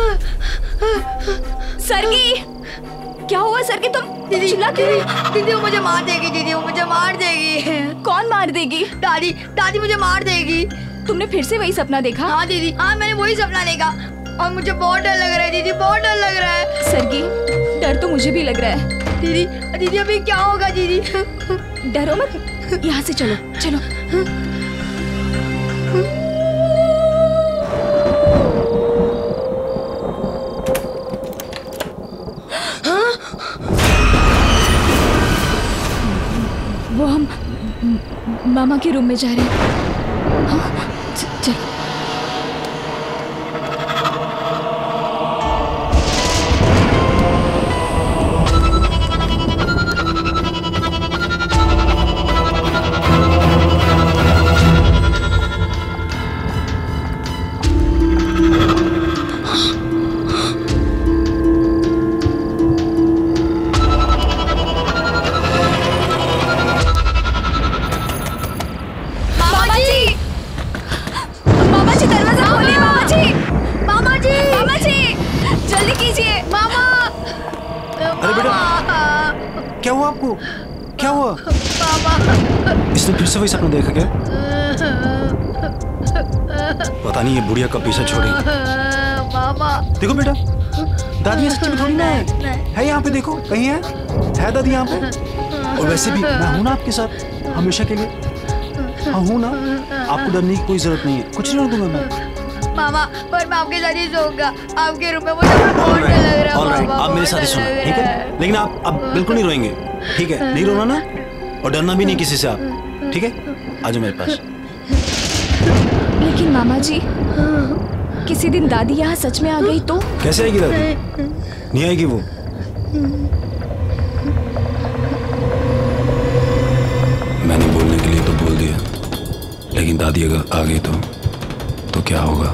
सरगी, क्या हुआ सरगी? तुम चिल्ला क्यों रही? दीदी वो मुझे मार देगी, दीदी वो मुझे मार देगी। कौन मार देगी? दादी, दादी मुझे मार देगी। तुमने फिर से वही सपना देखा? हाँ दीदी, हाँ मैंने वही सपना देखा और मुझे बहुत डर लग रहा है दीदी, बहुत डर लग रहा है। सरगी, डर तो मुझे भी लग रहा है। दीदी, दीदी अभी क्या होगा दीदी? डरो मत, यहाँ से चलो चलो। वो हम मामा के रूम में जा रहे हैं। हाँ, चलो। क्या हुआ? इसने फिर से वही सपना देखा क्या? पता नहीं ये बुढ़िया कब पीछे छोड़ी। देखो बेटा, दादी सच्ची में थोड़ी ना है यहाँ पे, देखो कहीं है दादी यहाँ पे। और वैसे भी मैं हूँ ना आपके साथ हमेशा के लिए। हाँ हूँ ना, आपको डरने की कोई जरूरत नहीं है, कुछ नहीं होने दूंगा मैं। मामा, पर मैं आपके साथ ही सोऊंगा, आपके रूम में मुझे बहुत डर लग रहा है। मामा, आप मेरे साथ ही सोना, ठीक है? लेकिन आप अब बिल्कुल नहीं रोएंगे, ठीक है? नहीं रोना ना, और डरना भी नहीं किसी से आप, ठीक है? आ जाओ मेरे पास। लेकिन मामा जी, किसी दिन दादी यहाँ सच में आ गई तो? कैसे आएगी दादी? नहीं आएगी वो। मैंने बोलने के लिए तो बोल दिया, लेकिन दादी अगर आ गई तो क्या होगा?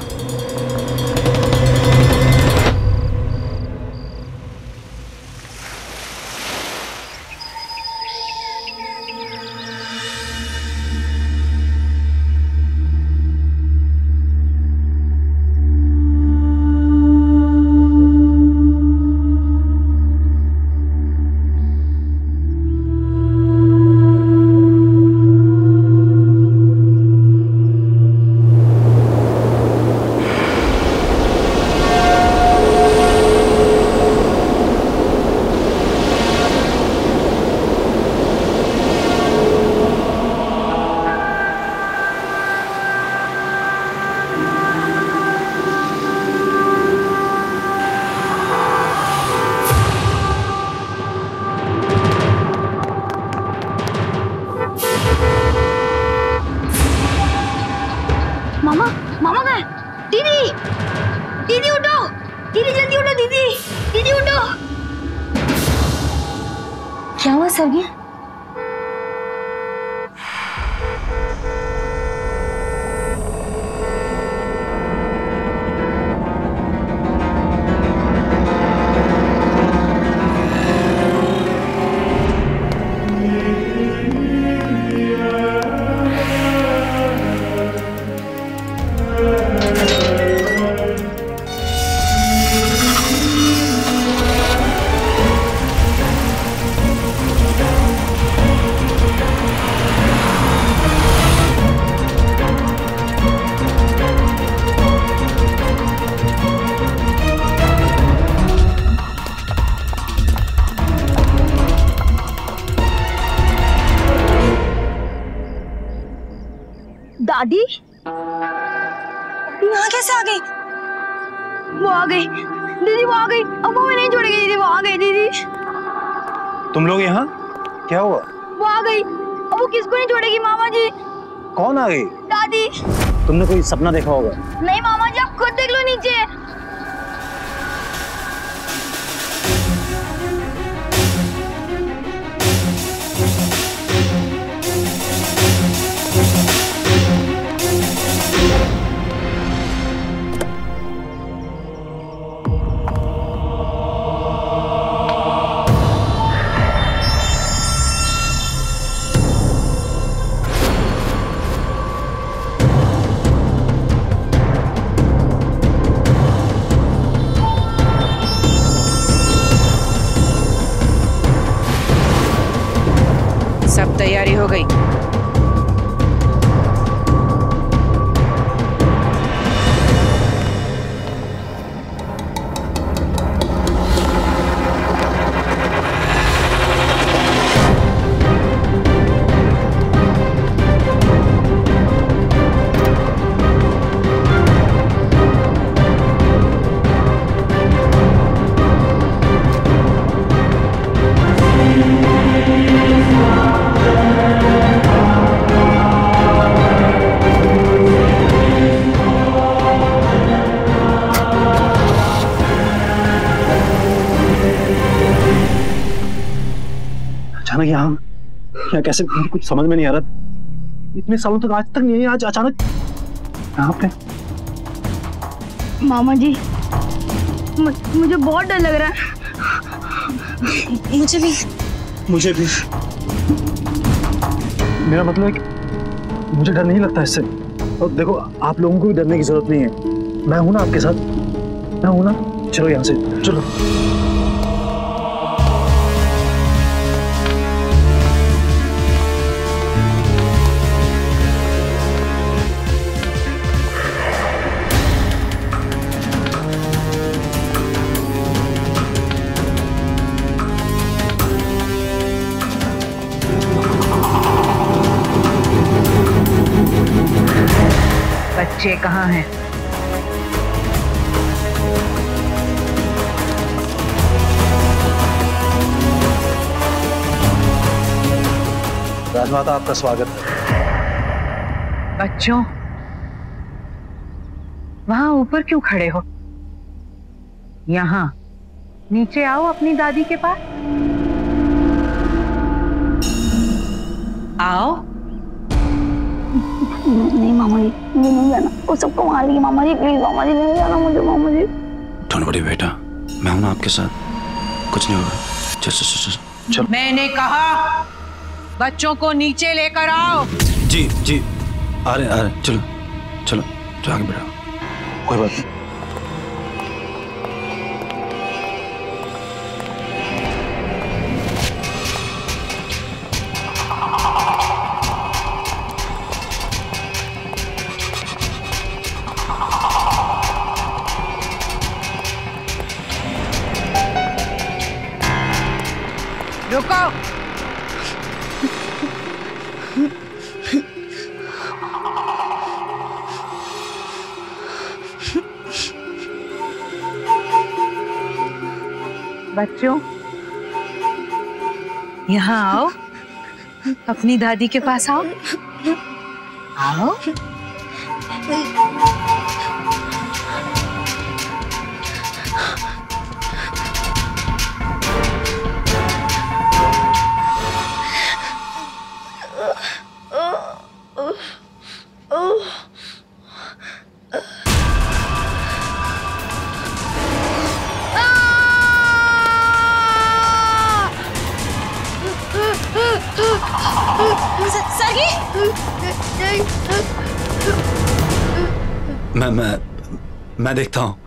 दादी यहाँ कैसे आ गई? वो आ गई दीदी, वो आ गई। अब वो नहीं छोड़ेगी दीदी, वो आ गई दीदी। तुम लोग यहाँ क्या हुआ? वो आ गई, अब वो किसको नहीं छोड़ेगी मामा जी। कौन आ गई? दादी। तुमने कोई सपना देखा होगा। नहीं मामा जी, आप खुद देख लो नीचे। हो गई। अचानक यहाँ कैसे, कुछ समझ में नहीं आ रहा। इतने सालों तक आज तक नहीं, आज अचानक यहाँ पे। मामा जी मुझे बहुत डर लग रहा है। मुझे भी मेरा मतलब है कि मुझे डर नहीं लगता इससे। और देखो, आप लोगों को भी डरने की जरूरत नहीं है। मैं हूं ना आपके साथ, मैं हूं ना। चलो यहाँ से चलो। बच्चे कहाँ हैं? राजमाता, आपका स्वागत। बच्चों, वहां ऊपर क्यों खड़े हो? यहाँ नीचे आओ अपनी दादी के पास। आओ। नहीं मामा जी, मुझे नहीं जाना। वो सबको मार देगी मामा जी। प्लीज मामा जी, नहीं जाना मुझे मामा जी। डोंट वरी बेटा, मैं हूं ना आपके साथ, कुछ नहीं होगा। चल चल। मैंने कहा बच्चों को नीचे लेकर आओ। जी जी, आ रहे चलो चलो, जो आगे बढ़ाओ, कोई बात नहीं। रुको। बच्चों, यहाँ आओ, अपनी दादी के पास आओ। आओ। मैं देखता हूं।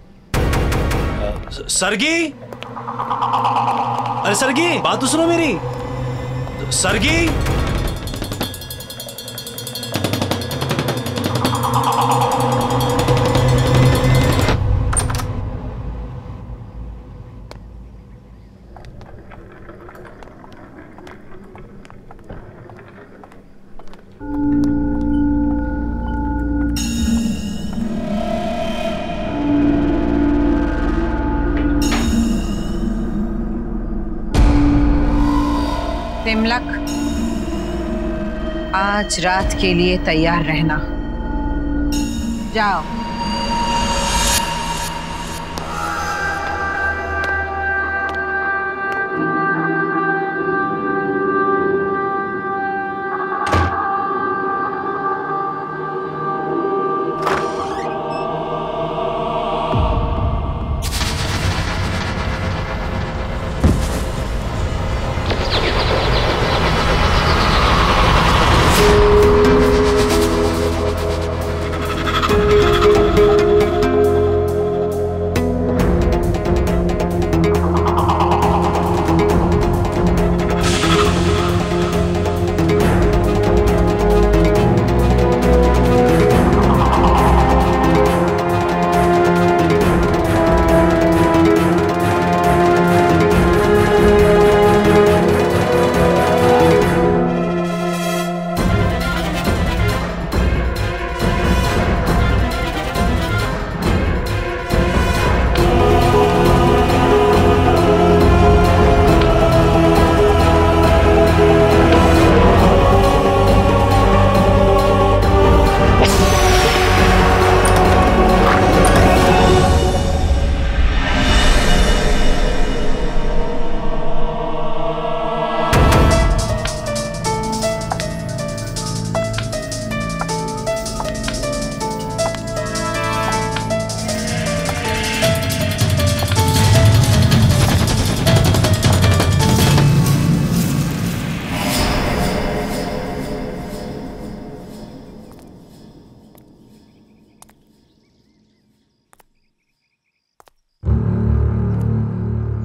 सरगी, अरे सरगी, बात तो सुनो मेरी। सरगी, तिमलक, आज रात के लिए तैयार रहना। जाओ।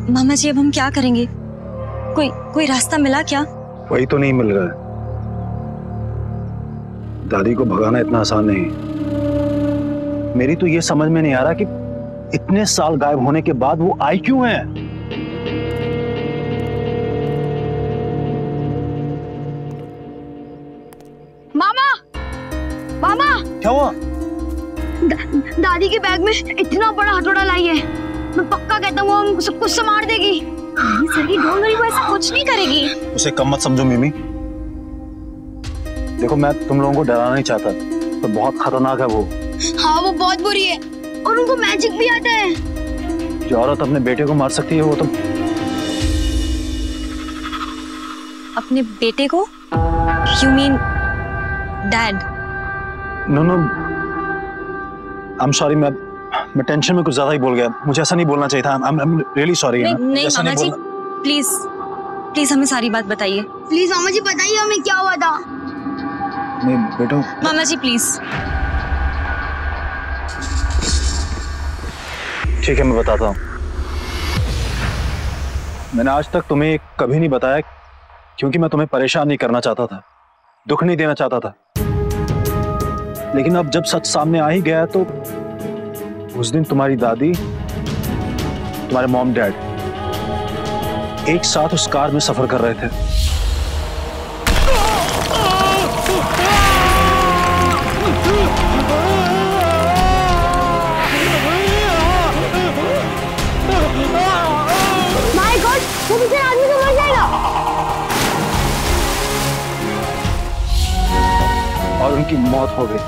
मामा जी अब हम क्या करेंगे? कोई रास्ता मिला क्या? वही तो नहीं मिल रहा है। दादी को भगाना इतना आसान नहीं। मेरी तो ये समझ में नहीं आ रहा कि इतने साल गायब होने के बाद वो आई क्यों है। मामा, मामा, क्या हुआ? दादी के बैग में इतना बड़ा हथौड़ा लाई है। मैं पक्का कहता हूँ वो हमको सब कुछ संभाल देगी। सर की डोंट वरी, वो ऐसा कुछ नहीं करेगी। उसे कम मत समझो मिमी। देखो मैं तुम लोगों को डराना नहीं चाहता, तो बहुत खतरनाक है वो। हाँ वो बहुत बुरी है और उनको मैजिक भी आता है। जो औरत अपने बेटे को मार सकती है वो तो। अपने बेटे को? You mean dad? No I am sorry, मैं टेंशन में कुछ ज्यादा ही बोल गया। मुझे ऐसा नहीं बोलना चाहिए था। I am really sorry. नहीं मामा जी, प्लीज हमें सारी बात बताइए। प्लीज मामा जी बताइए हमें क्या हुआ था। नहीं बेटो। मामा जी प्लीज। ठीक है मैं बताता हूँ। मैंने आज तक तुम्हें कभी नहीं बताया क्योंकि मैं तुम्हें परेशान नहीं करना चाहता था, दुख नहीं देना चाहता था। लेकिन अब जब सच सामने आ ही गया तो उस दिन तुम्हारी दादी, तुम्हारे मॉम डैड एक साथ उस कार में सफर कर रहे थे। माय गॉड, वो दूसरे आदमी को मर जाएगा। और उनकी मौत हो गई।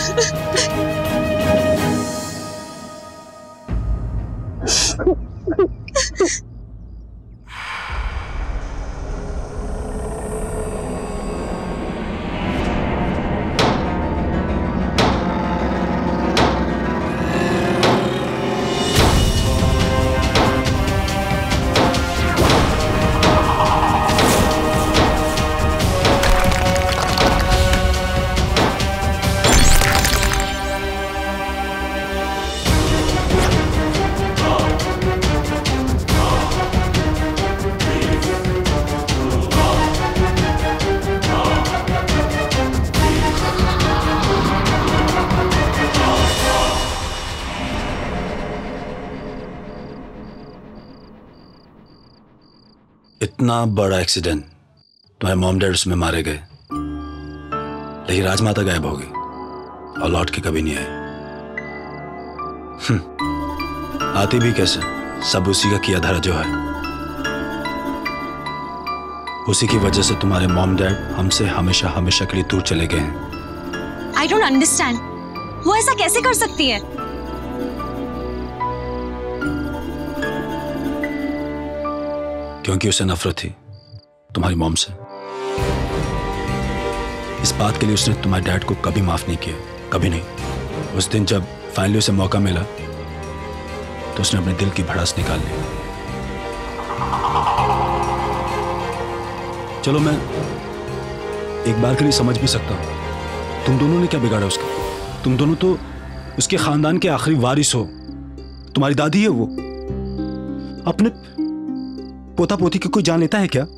इतना बड़ा एक्सीडेंट, तुम्हारे मॉम डैड उसमें मारे गए, लेकिन राजमाता गायब हो गई और लौट के कभी नहीं आई। आती भी कैसे? सब उसी का किया धरा जो है। उसी की वजह से तुम्हारे मॉम डैड हमसे हमेशा हमेशा के लिए दूर चले गए हैं। I don't understand. वो ऐसा कैसे कर सकती है? क्योंकि उसे नफरत थी तुम्हारी मॉम से। इस बात के लिए उसने तुम्हारे डैड को कभी माफ नहीं किया, कभी नहीं। उस दिन जब फाइनली उसे मौका मिला तो उसने अपने दिल की भड़ास निकाल ली। चलो मैं एक बार के लिए समझ भी सकता हूं, तुम दोनों ने क्या बिगाड़ा उसका? तुम दोनों तो उसके खानदान के आखिरी वारिस हो। तुम्हारी दादी है वो। अपने पोता पोती की कोई जान लेता है क्या?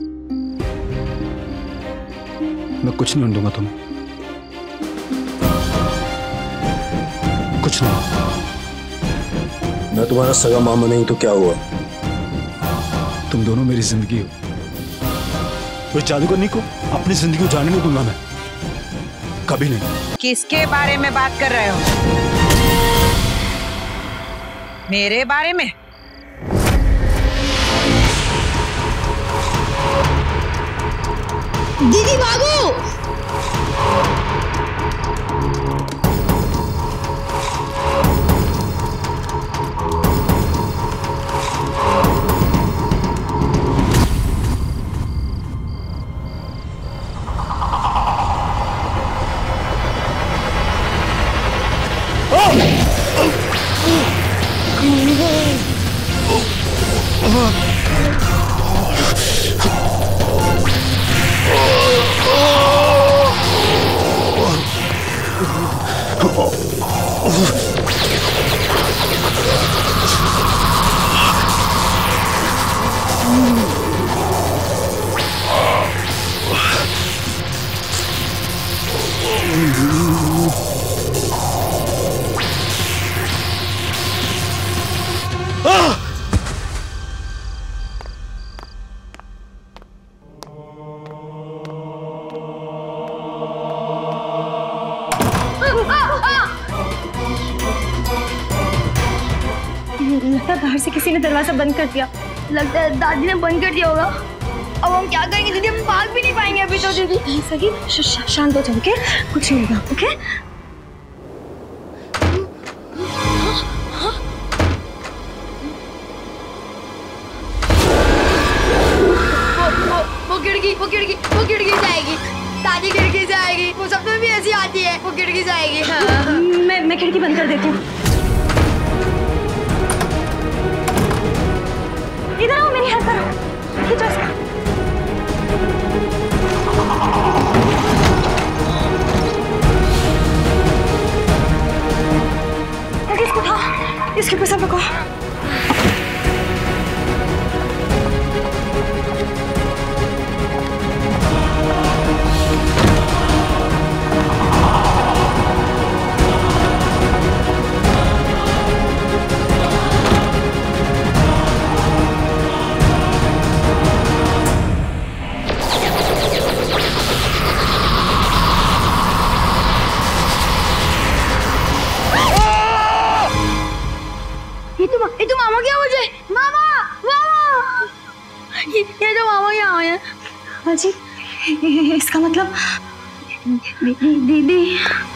मैं कुछ नहीं होने दूंगा तुम्हें, कुछ नहीं। मैं तुम्हारा सगा मामा नहीं तो क्या हुआ? तुम दोनों मेरी जिंदगी हो। उस जादूगरनी को अपनी जिंदगी को जानने नहीं दूंगा मैं, कभी नहीं। किसके बारे में बात कर रहे हो? मेरे बारे में? दीदी भागो! बाहर से किसी ने दरवाजा बंद कर दिया। लगता है दादी ने बंद कर दिया होगा। अब हम क्या करेंगे दीदी, हम भाग भी नहीं पाएंगे अभी तो। दीदी सगी शांत हो जाओ, ओके? कुछ नहीं होगा, ओके? वो खिड़की जाएगी, दादी खिड़की से आएगी। वो सब में भी ऐसी आती है, वो खिड़की से आएगी। हाँ। मैं खिड़की बंद कर देती हूँ। इधर आओ, मेरी हेल्प करो। खींचो इसका। इसको उठाओ, इसके ऊपर सब रखो। ये तो मामा क्या मुझे? मामा, मामा! ये तो मामा यहाँ आए हैं। अजी, इसका मतलब दीदी